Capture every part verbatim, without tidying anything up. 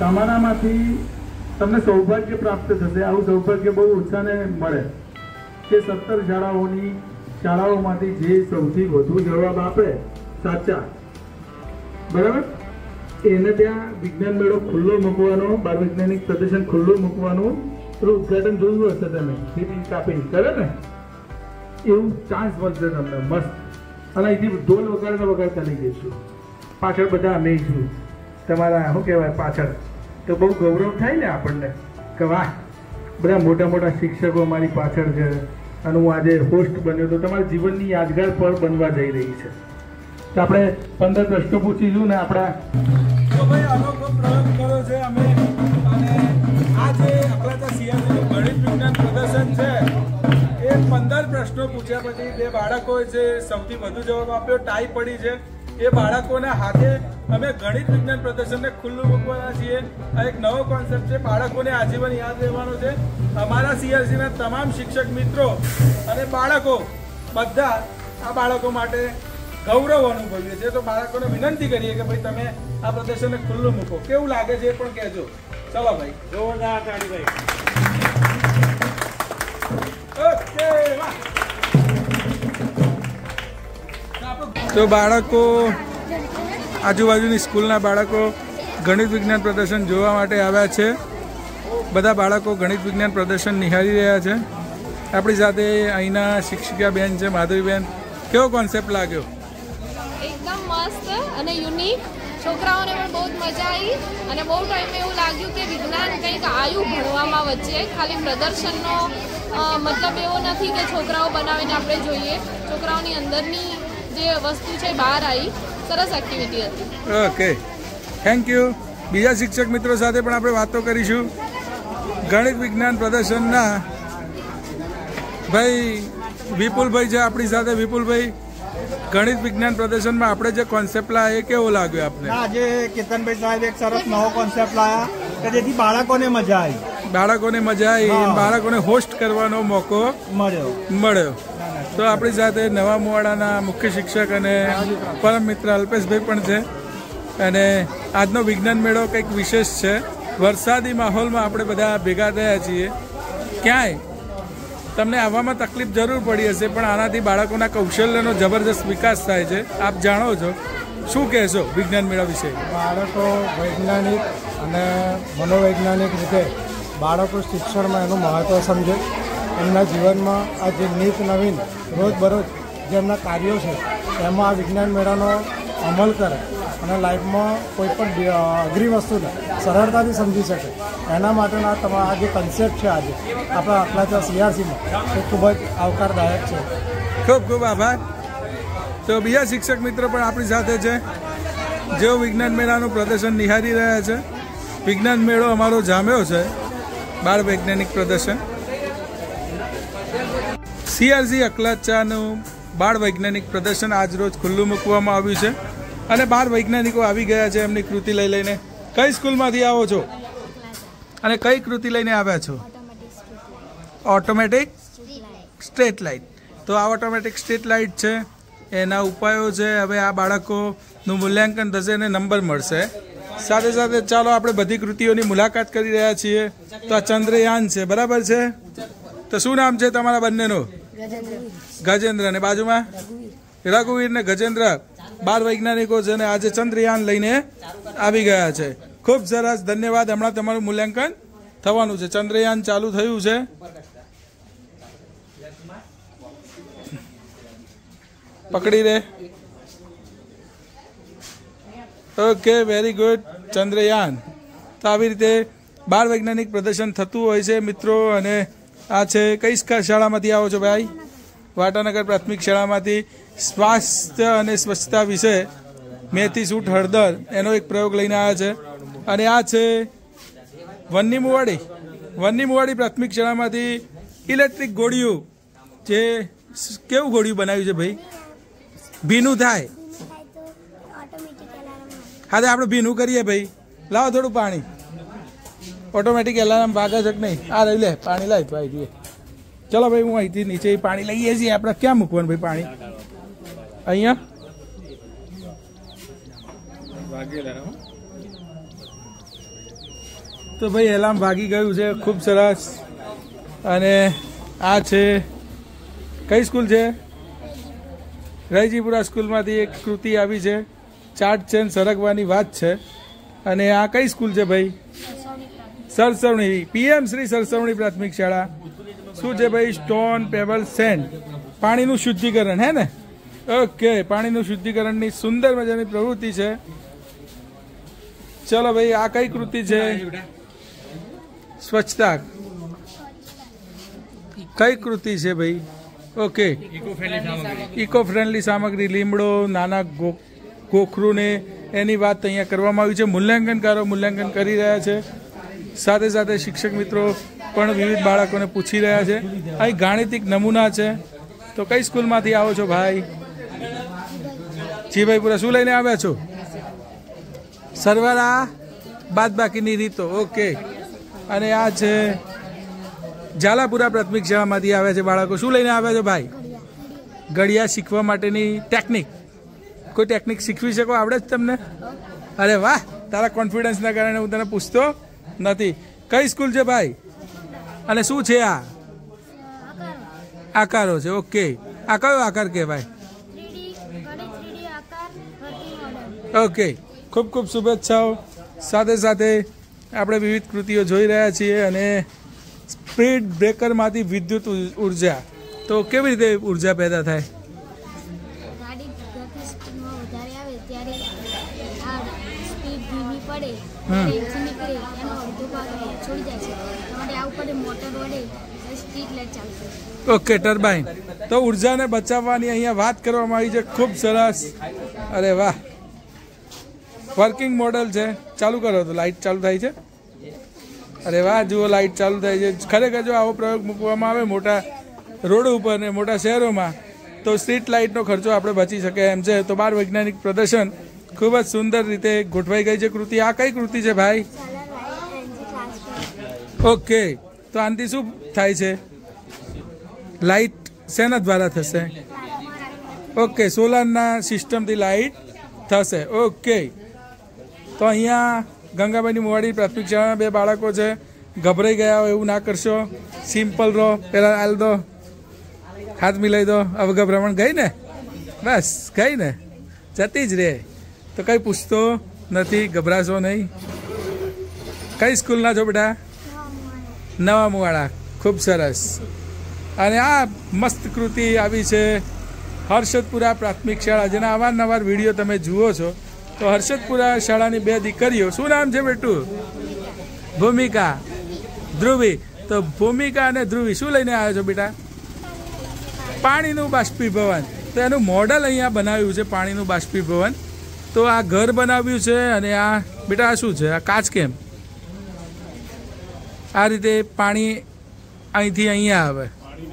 તમારામાંથી તમને સૌભાગ્ય પ્રાપ્ત થશે. આવું સૌભાગ્ય બહુ ઓછાને મળે કે સત્તર શાળાઓની શાળાઓમાંથી જે સૌથી વધુ જવાબ આપે સાચા, બરાબર, એને ત્યાં વિજ્ઞાન મેળો ખુલ્લો મૂકવાનો, બાળ વૈજ્ઞાનિક પ્રદર્શન ખુલ્લું મૂકવાનું પેલું ઉદઘાટન જોયું હશે તમે, મીટિંગ કાપી કરે ને, એવું ચાન્સ મળશે તમને મસ્ત. અને અહીંથી ઢોલ વગાડતા વગાડતા લઈ જઈશું. પાછળ બધા અમે છું તમારા, શું કહેવાય, પાછળ. તો બહુ ગૌરવ થાય ને આપણને કે વાહ, બધા મોટા મોટા શિક્ષકો અમારી પાછળ છે અને હું આજે હોસ્ટ બન્યો તો તમારા જીવનની યાદગાર પળ બનવા જઈ રહી છે. તો આપણે પંદર પ્રશ્નો પૂછીશું ને આપણા તો ભાઈ અનોખો પ્રયોગ કર્યો છે અમે. અને આ જે અકલાચા સીઆરસીનું ગણિત વિજ્ઞાન પ્રદર્શન છે એ પંદર પ્રશ્નો પૂછ્યા પછી બે બાળકોએ જે સૌથી વધુ જવાબ આપ્યો, ટાઈ પડી છે, એ બાળકોના હાથે અમે ગણિત વિજ્ઞાન પ્રદર્શનને ખુલ્લું મૂકવાના છીએ. આ એક નવો કોન્સેપ્ટ છે, બાળકોને આજીવન યાદ રહેવાનો છે. અમારા સીઆરસીના તમામ શિક્ષક મિત્રો અને બાળકો બધા આ બાળકો માટે ગૌરવ અનુભવીએ છીએ. તો બાળકોને વિનંતી કરીએ કે ભાઈ તમે આ પ્રદર્શનને ખુલ્લું મૂકો. કેવું લાગે છે એ પણ કહેજો. ચલો ભાઈ, જોરદાર તાળી ભાઈ. ઓકે, વાહ. તો બાળકો, આજુબાજુની સ્કૂલના બાળકો ગણિત વિજ્ઞાન પ્રદર્શન જોવા માટે આવ્યા છે. બધા બાળકો ગણિત વિજ્ઞાન પ્રદર્શન નિહાળી રહ્યા છે. આપણી સાથે અહીંના શિક્ષિકા બેન છે, માધુરીબેન. કેવો કોન્સેપ્ટ લાગ્યો? એકદમ મસ્ત અને યુનિક. છોકરાઓને પણ બહુ જ મજા આવી અને બહુ ટાઈમ એવું લાગ્યું કે વિજ્ઞાન કંઈક આવ્યું ભણવામાં વચ્ચે. ખાલી પ્રદર્શનનો મતલબ એવો નથી કે છોકરાઓ બનાવીને આપણે જોઈએ. છોકરાઓની અંદરની જે વસ્તુ છે બહાર આવી. સરસ એક્ટિવિટી હતી. Okay, thank you. બીજા શિક્ષક મિત્રો સાથે પણ આપણે વાતો કરીશું. ગણિત વિજ્ઞાન પ્રદર્શનના ભાઈ વિપુલભાઈ છે આપણી સાથે. વિપુલભાઈ, ગણિત વિજ્ઞાન પ્રદર્શનમાં આપણે જે કોન્સેપ્ટ લાયા એ કેવો લાગ્યો આપને? આજે કેતનભાઈ સાહેબ એક સરસ નવો કોન્સેપ્ટ લાયા કે જેથી બાળકોને મજા આવી. બાળકોને મજા આવી, બાળકોને હોસ્ટ કરવાનો મોકો મળ્યો મળ્યો તો આપણી સાથે નવા મોવાડાના મુખ્ય શિક્ષક અને પરમ મિત્ર અલ્પેશભાઈ પણ છે. અને આજનો વિજ્ઞાન મેળો કંઈક વિશેષ છે. વરસાદી માહોલમાં આપણે બધા ભેગા થયા છીએ. ક્યાંય તમને આવવામાં તકલીફ જરૂર પડી હશે, પણ આનાથી બાળકોના કૌશલ્યનો જબરજસ્ત વિકાસ થાય છે. આપ જાણો છો. શું કહેશો વિજ્ઞાન મેળા વિશે? બાળકો વૈજ્ઞાનિક અને મનોવૈજ્ઞાનિક રીતે બાળકો શિક્ષણમાં એનું મહત્ત્વ સમજે. એમના જીવનમાં આ જે નીત નવીન રોજબરોજ જે એમના કાર્યો છે એમાં આ વિજ્ઞાન મેળાનો અમલ કરે અને લાઈફમાં કોઈ પણ અઘરી વસ્તુને સરળતાથી સમજી શકે. એના માટેના તમારા આ જે કન્સેપ્ટ છે આજે આપણા અકલાચા સીઆરસીમાં એ ખૂબ જ આવકારદાયક છે. ખૂબ ખૂબ આભાર. તો બીજા શિક્ષક મિત્રો પણ આપણી સાથે છે, જેઓ વિજ્ઞાન મેળાનું પ્રદર્શન નિહાળી રહ્યા છે. વિજ્ઞાન મેળો અમારો જામ્યો છે, બાળ વૈજ્ઞાનિક પ્રદર્શન. સીઆરસી અકલાચાનું બાળ વૈજ્ઞાનિક પ્રદર્શન આજરોજ ખુલ્લું મૂકવામાં આવ્યું છે અને બાળ વૈજ્ઞાનિકો આવી ગયા છે એમની કૃતિ લઈ લઈને. કઈ સ્કૂલમાંથી આવો છો અને કઈ કૃતિ લઈને આવ્યા છો? Automatic street light. તો આ ઓટોમેટિક સ્ટ્રીટ લાઇટ છે, એના ઉપાયો છે. હવે આ બાળકોનું મૂલ્યાંકન થશે અને નંબર મળશે. સાથે સાથે ચાલો આપણે બધી કૃતિઓની મુલાકાત કરી રહ્યા છીએ. તો આ ચંદ્રયાન છે, બરાબર છે? તો શું નામ છે તમારા બંનેનું? ગજેન્દ્ર. ને બાજુમાં રઘુવીર ને ગજેન્દ્ર બાળ વૈજ્ઞાનિકો છે ને આજે ચંદ્રયાન લઈને આવી ગયા છે. ખૂબ સરસ, ધન્યવાદ. હમણાં તમારું મૂલ્યાંકન થવાનું છે. ચંદ્રયાન ચાલુ થયું છે. પકડી રે. Okay, very good. ચંદ્રયાન. તો આવી રીતે બાળ વૈજ્ઞાનિક પ્રદર્શન થતું હોય છે મિત્રો. અને આ છે કઈ શાળામાંથી આવો છો ભાઈ? વાટાનગર પ્રાથમિક શાળામાંથી સ્વાસ્થ્ય અને સ્વચ્છતા વિશે મેથી સૂટ હળદર એનો એક પ્રયોગ લઈને આવ્યા છે. અને આ છે વન્ની મુવાડી વન્ની મુવાડી પ્રાથમિક શાળામાંથી ઇલેક્ટ્રિક ગોળીઓ. જે કેવું ગોળીઓ બનાવ્યું છે ભાઈ? ભીનું થાય. હા, તો આપણે ભીનું કરીએ ભાઈ. લાવો થોડું પાણી. ઓટોમેટિક એલાર્મ વાગે છે કે નહીં? આ લઈ લે પાણી, લાવી ભાઈ જોઈએ. ચલો ભાઈ, હું અહીંથી નીચે પાણી લઈએ છીએ. આપણે ક્યાં મૂકવાનું ભાઈ પાણી? અહીંયા તો ભાઈ એલાર્મ વાગી ગયું છે, ખૂબ સરસ. અને આ છે કઈ સ્કૂલ છે? રૈજીપુરા સ્કૂલમાંથી એક કૃતિ આવી છે, ચાર્ટ છે, સરગવાની વાત છે. અને આ કઈ સ્કૂલ છે ભાઈ? સરસવણી, પીએમ શ્રી સરસવણી પ્રાથમિક શાળા. શું છે ભાઈ? સ્ટોન પેબલ સેન્ડ, પાણીનું શુદ્ધિકરણ, હે ને? ઓકે, પાણીનું શુદ્ધિકરણની સુંદર મજાની પ્રવૃત્તિ છે. ચલો ભાઈ, આ કઈ કૃતિ છે? સ્વચ્છતા. કઈ કૃતિ છે ભાઈ? ઓકે, ઇકો ફ્રેન્ડલી સામગ્રી, લીમડો, નાના ગોખરું ને એની વાત અહીંયા કરવામાં આવી છે. મૂલ્યાંકનકારો મૂલ્યાંકન કરી રહ્યા છે. સાથે સાથે શિક્ષક મિત્રો પણ વિવિધ બાળકોને પૂછી રહ્યા છે. અહીં ગાણિતિક નમૂના છે. તો કઈ સ્કૂલમાંથી આવો છો ભાઈ? જી ભાઈ, પૂરા શું લઈને આવ્યા છો? સરવાળા બાદ બાકીની રીતો. ઓકે. અને આ છે ઝાલાપુરા પ્રાથમિક શાળામાંથી આવ્યા છે બાળકો. શું લઈને આવ્યા છો ભાઈ? ઘડિયા શીખવા માટેની ટેકનિક. કોઈ ટેકનિક શીખવી શકો? આવડે જ તમને? અરે વાહ, તારા કોન્ફિડન્સના કારણે હું તને પૂછતો નથી. કઈ સ્કૂલ છે ભાઈ? અને શું છે આ? આકારો છે. ઓકે, આ કયો આકાર કહેવાય? ઓકે, ખૂબ ખૂબ શુભેચ્છાઓ. સાથે સાથે આપણે વિવિધ કૃતિઓ જોઈ રહ્યા છીએ. અને સ્પીડ બ્રેકરમાંથી વિદ્યુત ઉર્જા, તો કેવી રીતે ઉર્જા પેદા થાય? Okay, turbine. તો ઉર્જાને બચાવવાની અહીંયા વાત કરવામાં આવી છે. ખૂબ સરસ. અરે વાહ, વર્કિંગ મોડલ છે. ચાલુ કરો તો લાઇટ ચાલુ થાય છે. અરે વાહ, જુઓ, લાઇટ ચાલુ થાય છે. ખરેખર જો આવો પ્રયોગ મૂકવામાં આવે મોટા રોડ ઉપર ને મોટા શહેરોમાં, તો સ્ટ્રીટ લાઇટનો ખર્ચો આપણે બચી શકે એમ છે. તો બાળ વૈજ્ઞાનિક પ્રદર્શન ખૂબ જ સુંદર રીતે ગોઠવાઈ ગઈ છે કૃતિ. આ કઈ કૃતિ છે ભાઈ? ઓકે, તો આનાથી શું થાય છે? લાઇટ શેના દ્વારા થશે? ઓકે, સોલારના સિસ્ટમથી લાઇટ થશે. ઓકે, તો અહીંયા ગંગાભાઈની મોવાડી પ્રાથમિક શાળાના બે બાળકો છે. ગભરાઈ ગયા હોય એવું ના કરશો. સિમ્પલ રહો. પહેલાં હાલ દો, હાથ મિલાઈ દો. હવે ગભરામણ ગઈ ને? બસ ગઈ ને? જતી જ રે. તો કંઈ પૂછતો નથી, ગભરાશો નહીં. કઈ સ્કૂલના છો બેટા? નવા મુવાડા. ખૂબ સરસ. અને આ મસ્ત કૃતિ આવી છે હર્ષદપુરા પ્રાથમિક શાળા, જેના અવારનવાર વિડીયો તમે જુઓ છો. તો હર્ષદપુરા શાળાની બે દીકરીઓ, શું નામ છે બેટું? ભૂમિકા, ધ્રુવી. તો ભૂમિકા અને ધ્રુવી શું લઈને આવ્યો છો બેટા? પાણીનું બાષ્પીભવન. તો એનું મોડલ અહીંયા બનાવ્યું છે, પાણીનું બાષ્પીભવન. તો આ ઘર બનાવ્યું છે. અને આ બેટા આ શું છે? આ કાચ કેમ? આ રીતે પાણી અહીંથી અહીંયા આવે.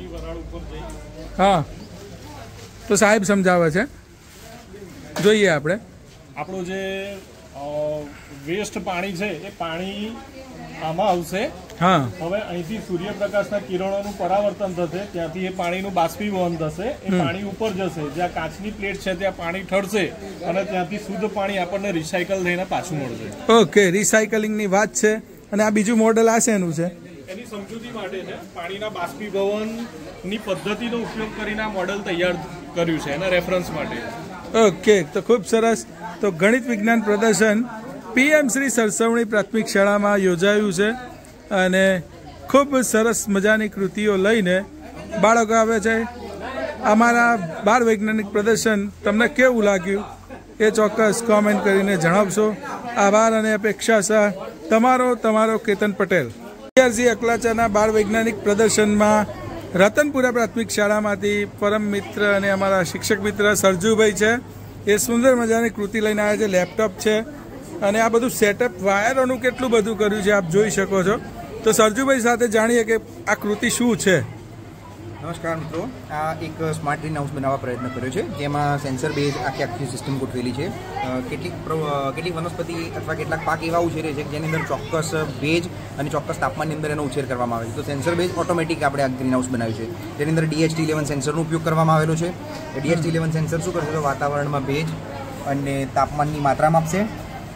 હા, તો સાહેબ સમજાવે છે, જોઈએ આપણે. આપણું જે વેસ્ટ પાણી છે એ પાણી આમાં આવશે. હા, હવે અહીંથી સૂર્યપ્રકાશના કિરણોનું પરાવર્તન થશે, ત્યાંથી એ પાણીનું બાષ્પીભવન થશે. એ પાણી ઉપર જશે, જ્યાં કાચની પ્લેટ છે ત્યાં પાણી ઠરશે અને ત્યાંથી શુદ્ધ પાણી આપણને રિસાયકલ થઈને પાછું મળશે. ઓકે, રિસાયકલિંગની વાત છે. અને આ બીજું મોડલ આ છે એનું છે? એની સમજૂતી માટે છે. પાણીના બાષ્પીભવનની પદ્ધતિનો ઉપયોગ કરીને આ મોડલ તૈયાર કર્યું છે, એના રેફરન્સ માટે. ઓકે, તો ખૂબ સરસ. તો ગણિત વિજ્ઞાન પ્રદર્શન પીએમ શ્રી સરસવણી પ્રાથમિક શાળામાં યોજાયું છે. અને ખૂબ સરસ મજાની કૃતિઓ લઈને બાળકો આવે છે. અમારા બાળ વૈજ્ઞાનિક પ્રદર્શન તમને કેવું લાગ્યું એ ચોક્કસ કોમેન્ટ કરીને જણાવશો. આભાર અને અપેક્ષા સહ તમારો તમારો કેતન પટેલ. વિદ્યાર્થી અકલાચાના બાળ વૈજ્ઞાનિક પ્રદર્શનમાં રતનપુરા પ્રાથમિક શાળામાંથી પરમ મિત્ર અને અમારા શિક્ષક મિત્ર સરજુભાઈ છે. એ સુંદર મજાની કૃતિ લઈને આવ્યા છે. લેપટોપ છે અને આ બધું સેટઅપ વાયરોનું કેટલું બધું કર્યું છે આપ જોઈ શકો છો. તો સરજુભાઈ સાથે જાણીએ કે આ કૃતિ શું છે. નમસ્કાર મિત્રો, આ એક સ્માર્ટ ગ્રીન હાઉસ બનાવવા પ્રયત્ન કર્યો છે, જેમાં સેન્સર બેઝ આખી આખી સિસ્ટમ ગોઠવેલી છે. કેટલીક કેટલીક વનસ્પતિ અથવા કેટલાક પાક એવા ઉછેરે છે જેની અંદર ચોક્કસ ભેજ અને ચોક્કસ તાપમાનની અંદર એનો ઉછેર કરવામાં આવે છે. તો સેન્સર બેઝ ઓટોમેટિક આપણે આ ગ્રીન હાઉસ બનાવ્યું છે. તેની અંદર ડીએચટી ઇલેવન સેન્સરનો ઉપયોગ કરવામાં આવેલો છે. ડીએચટી ઇલેવન સેન્સર શું કરશે? તો વાતાવરણમાં ભેજ અને તાપમાનની માત્રા માપશે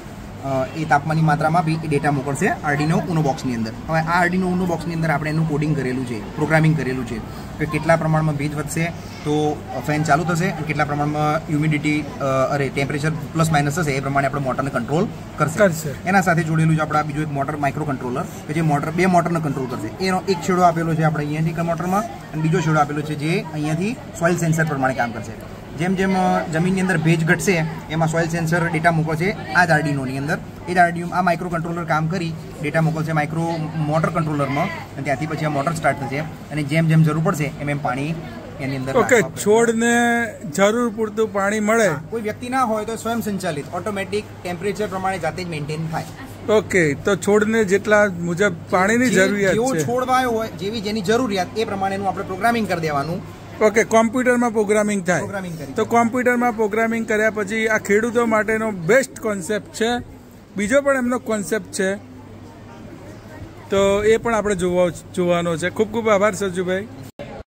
એ તાપમાનની માત્રામાં બી એ ડેટા મોકલશે આર્ડિનો ઉનો બોક્સની અંદર. હવે આ આર્ડિનો ઉનો બોક્સની અંદર આપણે એનું કોડિંગ કરેલું છે, પ્રોગ્રામિંગ કરેલું છે કે કેટલા પ્રમાણમાં ભેજ વધશે તો ફેન ચાલુ થશે અને કેટલા પ્રમાણમાં હ્યુમિડિટી અરે ટેમ્પરેચર પ્લસ માઇનસ થશે એ પ્રમાણે આપણે મોટરને કંટ્રોલ કરશે. એના સાથે જોડેલું છે આપણા બીજું એક મોટર માઇક્રો કંટ્રોલર કે જે મોટર બે મોટરને કંટ્રોલ કરશે. એનો એક છેડો આપેલો છે આપણે અહીંયાથી મોટરમાં અને બીજો છેડો આપેલો છે જે અહીંયાથી સોઇલ સેન્સર પ્રમાણે કામ કરશે. જેમ જેમ જમીનની અંદર ભેજ ઘટશે એમાં સોઇલ સેન્સર ડેટા મોકલશે આ જ આર્ડિનોની અંદર. એ જ આર્ડિનો આ માઇક્રો કંટ્રોલર કામ કરી ડેટા મોકલશે માઇક્રો મોટર કંટ્રોલરમાં અને ત્યાંથી પછી આ મોટર સ્ટાર્ટ થશે અને જેમ જેમ જરૂર પડશે એમ એમ પાણી એની અંદર. ઓકે, છોડને જરૂર પૂરતું પાણી મળે, કોઈ વ્યક્તિ ના હોય તો સ્વયં સંચાલિત ઓટોમેટિક ટેમ્પરેચર પ્રમાણે જાતે જ મેન્ટેન થાય. ઓકે, તો છોડને જેટલા મુજબ પાણીની જરૂરિયાત જેવો છે, છોડ વાયો હોય જેવી જેની જરૂરિયાત એ પ્રમાણેનું આપણે પ્રોગ્રામિંગ કરી દેવાનું. ઓકે, કોમ્પ્યુટરમાં પ્રોગ્રામિંગ થાય. પ્રોગ્રામિંગ કરી તો કોમ્પ્યુટરમાં પ્રોગ્રામિંગ કર્યા પછી આ ખેડૂતો માટેનો બેસ્ટ કોન્સેપ્ટ છે. બીજો પણ એમનો કોન્સેપ્ટ છે, તો એ પણ આપણે જોવા જોવાનો છે. ખૂબ ખૂબ આભાર સરજુભાઈ.